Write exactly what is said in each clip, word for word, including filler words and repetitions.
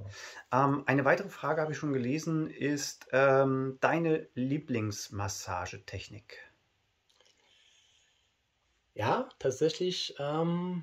Ähm, eine weitere Frage habe ich schon gelesen, ist ähm, deine Lieblingsmassagetechnik? Ja, tatsächlich, ähm,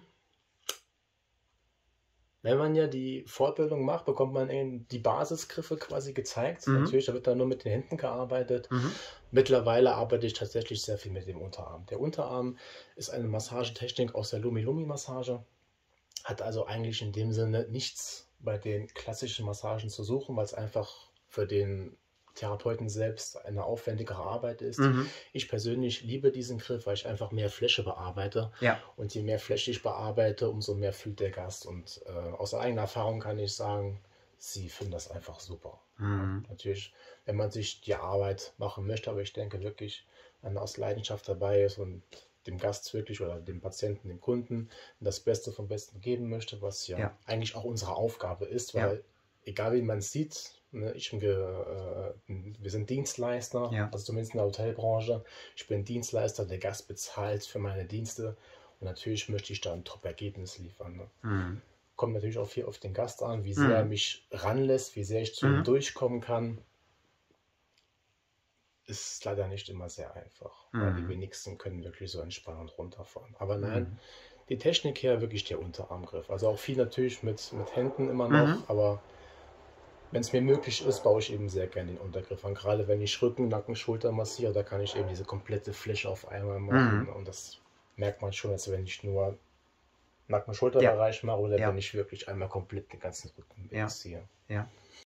wenn man ja die Fortbildung macht, bekommt man eben die Basisgriffe quasi gezeigt. Mhm. Natürlich, da wird dann nur mit den Händen gearbeitet. Mhm. Mittlerweile arbeite ich tatsächlich sehr viel mit dem Unterarm. Der Unterarm ist eine Massagetechnik aus der Lumi-Lumi-Massage, hat also eigentlich in dem Sinne nichts bei den klassischen Massagen zu suchen, weil es einfach für den Therapeuten selbst eine aufwendigere Arbeit ist. Mhm. Ich persönlich liebe diesen Griff, weil ich einfach mehr Fläche bearbeite. Ja. Und je mehr Fläche ich bearbeite, umso mehr fühlt der Gast. Und äh, aus eigener Erfahrung kann ich sagen, sie finden das einfach super. Ja, Mhm. natürlich, wenn man sich die Arbeit machen möchte, aber ich denke wirklich, wenn man aus Leidenschaft dabei ist und dem Gast wirklich oder dem Patienten, dem Kunden das Beste vom Besten geben möchte, was ja, Ja. eigentlich auch unsere Aufgabe ist, Ja. weil egal wie man es sieht, ne, ich und wir, äh, wir sind Dienstleister, Ja. also zumindest in der Hotelbranche. Ich bin Dienstleister, der Gast bezahlt für meine Dienste und natürlich möchte ich da ein Top-Ergebnis liefern. Ne? Mhm. Kommt natürlich auch viel auf den Gast an, wie sehr er Mhm. mich ranlässt, wie sehr ich zu ihm Mhm. durchkommen kann. Ist leider nicht immer sehr einfach, weil die Mhm. wenigsten können wirklich so entspannt runterfahren. Aber nein, Mhm. die Technik her wirklich der Unterarmgriff. Also auch viel natürlich mit, mit Händen immer Mhm. noch, aber wenn es mir möglich ist, baue ich eben sehr gerne den Untergriff an. Gerade wenn ich Rücken, Nacken, Schulter massiere, da kann ich eben diese komplette Fläche auf einmal machen. Mhm. Und das merkt man schon, als wenn ich nur Nacken- Ja. Schulterbereich mache oder Ja. wenn ich wirklich einmal komplett den ganzen Rücken Ja. wegziehe. Ja.